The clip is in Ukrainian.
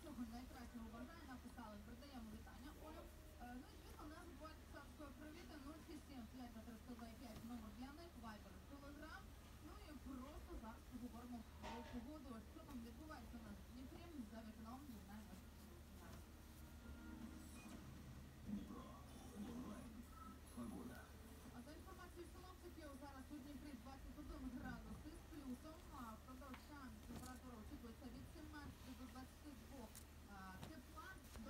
всього найкращого бажаю, написали. Передаємо вітання, Олю. Ну і звісно, не забувайте царської привіти 067 5 номер для них, Viber, Telegram. Ну і просто зараз поговоримо про погоду, що там відбувається у нас в Дніпрі за вікном.